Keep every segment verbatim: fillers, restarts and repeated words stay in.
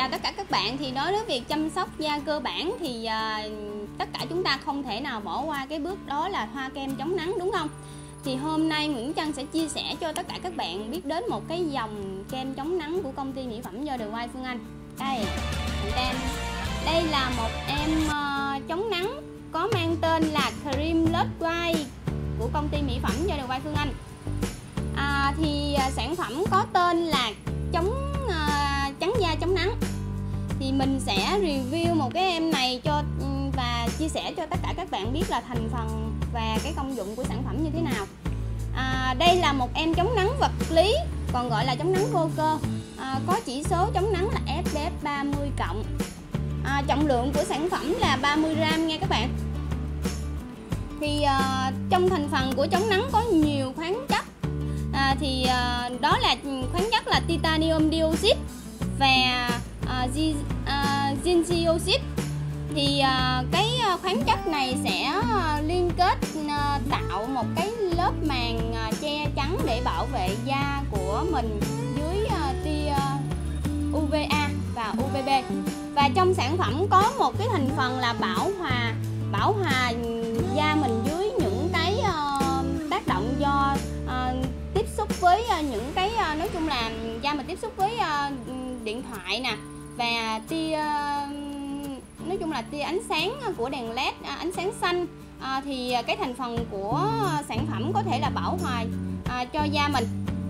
chào tất cả các bạn. Thì đối với việc chăm sóc da cơ bản thì uh, tất cả chúng ta không thể nào bỏ qua cái bước đó là thoa kem chống nắng, đúng không? Thì hôm nay Nguyễn Trân sẽ chia sẻ cho tất cả các bạn biết đến một cái dòng kem chống nắng của công ty mỹ phẩm do The White Phương Anh. Đây, tem. Đây là một em uh, chống nắng có mang tên là Cream Led White của công ty mỹ phẩm do The White Phương Anh. À, thì uh, sản phẩm có tên là chống uh, trắng da chống nắng. Thì mình sẽ review một cái em này cho và chia sẻ cho tất cả các bạn biết là thành phần và cái công dụng của sản phẩm như thế nào. À, đây là một em chống nắng vật lý, còn gọi là chống nắng vô cơ, à, có chỉ số chống nắng là ép pê ép ba mươi cộng. À, trọng lượng của sản phẩm là ba mươi gam nha các bạn. Thì uh, trong thành phần của chống nắng có nhiều khoáng chất, à, thì uh, đó là khoáng chất là titanium dioxide và uh, zinc dioxide. Thì uh, cái khoáng chất này sẽ uh, liên kết uh, tạo một cái lớp màng uh, che chắn để bảo vệ da của mình dưới uh, tia uh, u vê a và u vê bê. Và trong sản phẩm có một cái thành phần là bảo hòa bảo hòa da mình dưới những cái uh, tác động do uh, tiếp xúc với uh, những cái uh, nói chung là da mình tiếp xúc với uh, điện thoại nè, và tia uh, nói chung là tia ánh sáng của đèn led, uh, ánh sáng xanh. Uh, thì cái thành phần của sản phẩm có thể là bảo hòa uh, cho da mình.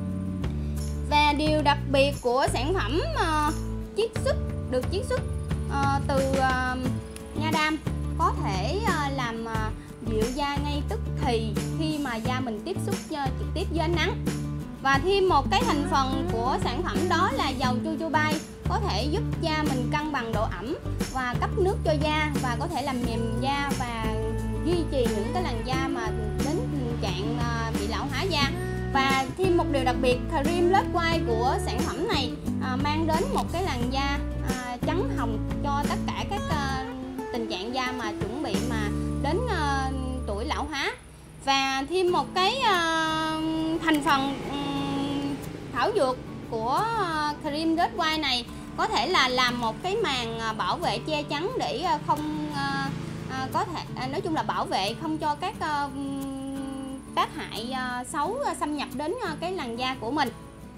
Và điều đặc biệt của sản phẩm uh, chiết xuất được chiết xuất uh, từ uh, nha đam, có thể uh, làm uh, dịu da ngay tức thì khi mà da mình tiếp xúc uh, trực tiếp với ánh nắng. Và thêm một cái thành phần của sản phẩm đó là dầu jojoba, có thể giúp da mình cân bằng độ ẩm và cấp nước cho da, và có thể làm mềm da và duy trì những cái làn da mà đến tình trạng uh, bị lão hóa da. Và thêm một điều đặc biệt, Cream Led White của sản phẩm này uh, mang đến một cái làn da uh, trắng hồng cho tất cả các uh, tình trạng da mà chuẩn bị mà đến uh, tuổi lão hóa. Và thêm một cái uh, thành phần um, thảo dược của uh, Cream Led White này có thể là làm một cái màng uh, bảo vệ che chắn để uh, không uh, uh, có thể uh, nói chung là bảo vệ không cho các uh, tác hại uh, xấu uh, xâm nhập đến uh, cái làn da của mình.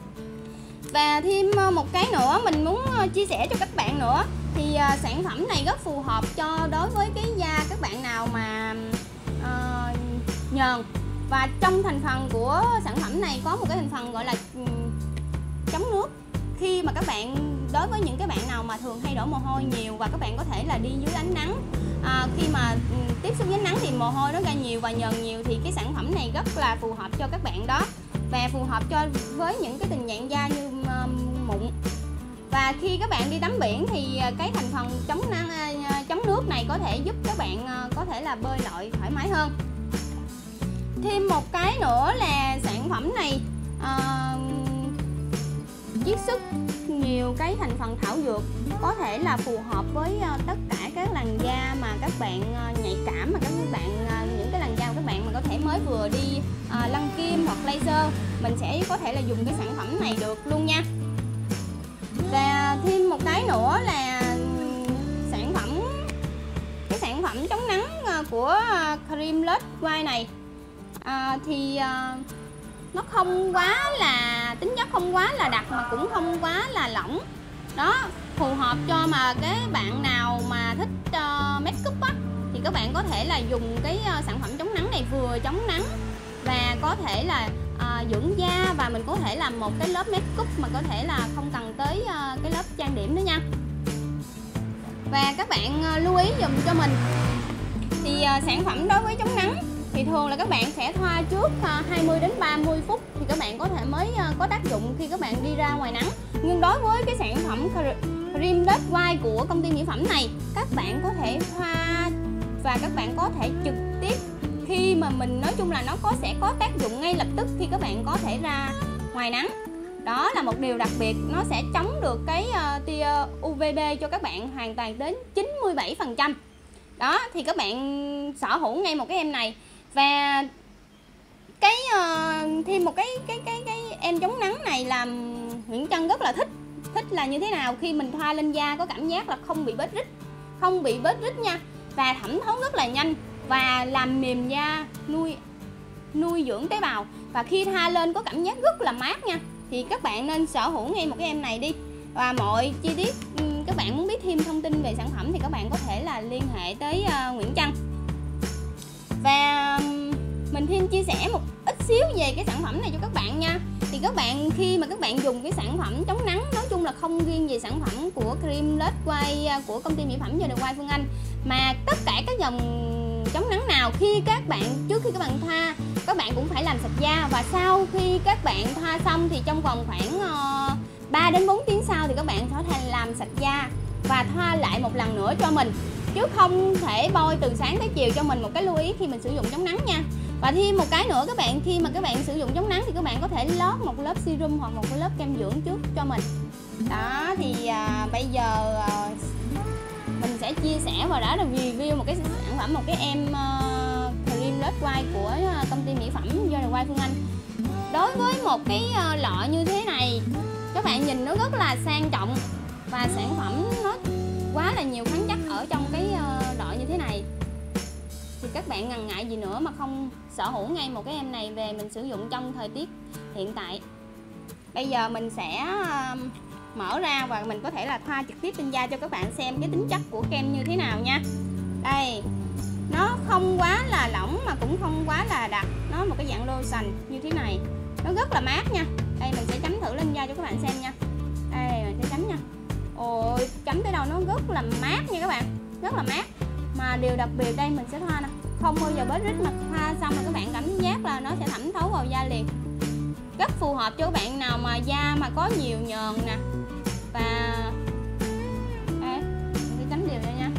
Và thêm uh, một cái nữa mình muốn uh, chia sẻ cho các bạn nữa, thì uh, sản phẩm này rất phù hợp cho đối với cái da các bạn nào mà uh, nhờn. Và trong thành phần của sản phẩm này có một cái thành phần gọi là um, chống nước. Khi mà các bạn, đối với những cái bạn nào mà thường hay đổ mồ hôi nhiều và các bạn có thể là đi dưới ánh nắng, à, khi mà um, tiếp xúc với ánh nắng thì mồ hôi nó ra nhiều và nhờn nhiều, thì cái sản phẩm này rất là phù hợp cho các bạn đó, và phù hợp cho với những cái tình trạng da như um, mụn. Và khi các bạn đi tắm biển thì cái thành phần chống nắng uh, chống nước này có thể giúp các bạn uh, có thể là bơi lội thoải mái hơn. Thêm một cái nữa là sản phẩm này uh, chiết xuất nhiều cái thành phần thảo dược, có thể là phù hợp với uh, tất cả các làn da mà các bạn uh, nhạy cảm, mà các bạn uh, những cái làn da của các bạn mà có thể mới vừa đi uh, lăn kim hoặc laser, mình sẽ có thể là dùng cái sản phẩm này được luôn nha. Và thêm một cái nữa là sản phẩm cái sản phẩm chống nắng uh, của uh, Cream Led White này uh, thì uh, nó không quá là tính chất không quá là đặc mà cũng không quá là lỏng đó, phù hợp cho mà cái bạn nào mà thích uh, make up á, thì các bạn có thể là dùng cái uh, sản phẩm chống nắng này, vừa chống nắng và có thể là uh, dưỡng da, và mình có thể làm một cái lớp make up mà có thể là không cần tới uh, cái lớp trang điểm nữa nha. Và các bạn uh, lưu ý dùm cho mình, thì uh, sản phẩm đối với chống nắng thì thường là các bạn sẽ thoa trước hai mươi đến ba mươi phút thì các bạn có thể mới có tác dụng khi các bạn đi ra ngoài nắng. Nhưng đối với cái sản phẩm Cream Led White của công ty mỹ phẩm này, các bạn có thể thoa và các bạn có thể trực tiếp khi mà mình nói chung là nó có sẽ có tác dụng ngay lập tức khi các bạn có thể ra ngoài nắng. Đó là một điều đặc biệt, nó sẽ chống được cái uh, tia u vê bê cho các bạn hoàn toàn đến chín mươi bảy phần trăm. Đó, thì các bạn sở hữu ngay một cái em này. Và cái uh, thêm một cái cái cái cái em chống nắng này làm Nguyễn Trân rất là thích, thích là như thế nào? Khi mình thoa lên da có cảm giác là không bị bết rít, không bị bết rít nha, và thẩm thấu rất là nhanh và làm mềm da, nuôi nuôi dưỡng tế bào, và khi thoa lên có cảm giác rất là mát nha. Thì các bạn nên sở hữu ngay một cái em này đi. Và mọi chi tiết các bạn muốn biết thêm thông tin về sản phẩm thì các bạn có thể là liên hệ tới uh, Nguyễn Trân. Và mình thêm chia sẻ một ít xíu về cái sản phẩm này cho các bạn nha. Thì các bạn khi mà các bạn dùng cái sản phẩm chống nắng, nói chung là không riêng về sản phẩm của cream Red White của công ty mỹ phẩm The White Phương Anh, mà tất cả các dòng chống nắng nào, khi các bạn trước khi các bạn thoa, các bạn cũng phải làm sạch da, và sau khi các bạn thoa xong thì trong vòng khoảng uh, ba đến bốn tiếng sau thì các bạn sẽ làm sạch da và thoa lại một lần nữa cho mình, chứ không thể bôi từ sáng tới chiều. Cho mình một cái lưu ý khi mình sử dụng chống nắng nha. Và thêm một cái nữa các bạn, khi mà các bạn sử dụng chống nắng thì các bạn có thể lót một lớp serum hoặc một cái lớp kem dưỡng trước cho mình. Đó thì à, bây giờ à, mình sẽ chia sẻ và đã review một cái sản phẩm, một cái em uh, cream Red White của công ty mỹ phẩm The White Phương Anh. Đối với một cái uh, lọ như thế này, các bạn nhìn nó rất là sang trọng và sản phẩm nó quá là nhiều khoáng chất ở trong cái uh, lọ như thế này. Thì các bạn ngần ngại gì nữa mà không sở hữu ngay một cái em này về mình sử dụng trong thời tiết hiện tại. Bây giờ mình sẽ uh, mở ra và mình có thể là thoa trực tiếp trên da cho các bạn xem cái tính chất của kem như thế nào nha. Đây, nó không quá là lỏng mà cũng không quá là đặc, nó một cái dạng lotion như thế này, nó rất là mát nha. Đây mình sẽ chấm thử lên da cho các bạn xem nha. Đây mình sẽ chấm nha. Ôi, chấm tới đâu nó rất là mát nha các bạn, rất là mát. Mà điều đặc biệt đây mình sẽ thoa nè, không bao giờ bết rít, mà thoa xong là các bạn cảm giác là nó sẽ thẩm thấu vào da liền. Rất phù hợp cho các bạn nào mà da mà có nhiều nhờn nè. Và đây, mình sẽ chấm đều ra nha.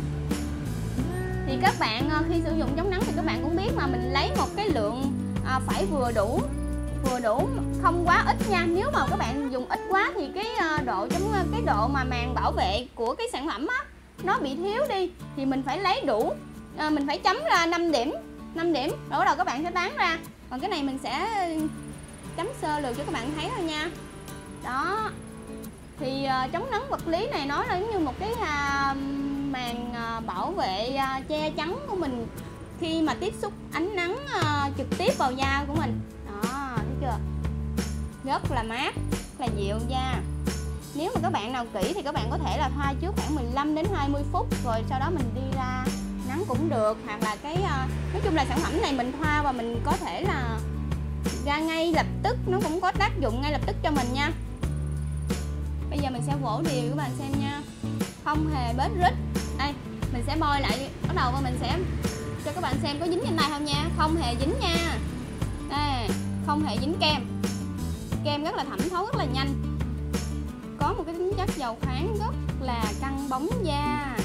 Thì các bạn khi sử dụng chống nắng thì các bạn cũng biết mà, mình lấy một cái lượng à, phải vừa đủ, vừa đủ, không quá ít nha. Nếu mà các bạn dùng ít quá thì cái độ chống cái độ mà màng bảo vệ của cái sản phẩm á nó bị thiếu đi, thì mình phải lấy đủ, à, mình phải chấm ra năm điểm, năm điểm rồi bắt đầu các bạn sẽ tán ra. Còn cái này mình sẽ chấm sơ lược cho các bạn thấy thôi nha. Đó. Thì uh, chống nắng vật lý này nó là giống như một cái uh, màn uh, bảo vệ uh, che chắn của mình khi mà tiếp xúc ánh nắng uh, trực tiếp vào da của mình. Đó, thấy chưa? Rất là mát, rất là dịu da. Nếu mà các bạn nào kỹ thì các bạn có thể là thoa trước khoảng mười lăm đến hai mươi phút, rồi sau đó mình đi ra nắng cũng được. Hoặc là cái uh, nói chung là sản phẩm này mình thoa và mình có thể là ra ngay lập tức, nó cũng có tác dụng ngay lập tức cho mình nha. Bây giờ mình sẽ vỗ đều các bạn xem nha, không hề bết rít. Đây mình sẽ bôi lại, bắt đầu và mình sẽ cho các bạn xem có dính trên tay không nha. Không hề dính nha. Đây, không hề dính kem. Kem rất là thẩm thấu, rất là nhanh, có một cái tính chất dầu khoáng rất là căng bóng da.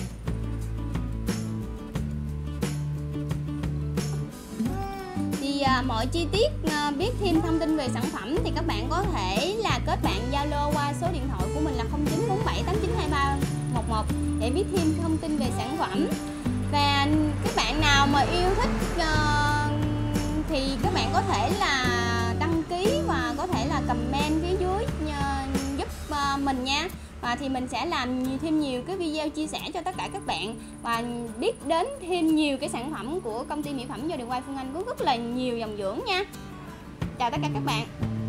Thì à, mọi chi tiết à, biết thêm thông tin về sản phẩm thì các bạn có thể là kết bạn Zalo qua số điện thoại của mình là không chín bốn bảy tám chín hai ba một một để biết thêm thông tin về sản phẩm. Và các bạn nào mà yêu thích uh, thì các bạn có thể là đăng ký và có thể là comment phía dưới uh, giúp uh, mình nha. Và thì mình sẽ làm thêm nhiều cái video chia sẻ cho tất cả các bạn và biết đến thêm nhiều cái sản phẩm của công ty mỹ phẩm The White Phương Anh, có rất là nhiều dòng dưỡng nha. Chào tất cả các bạn.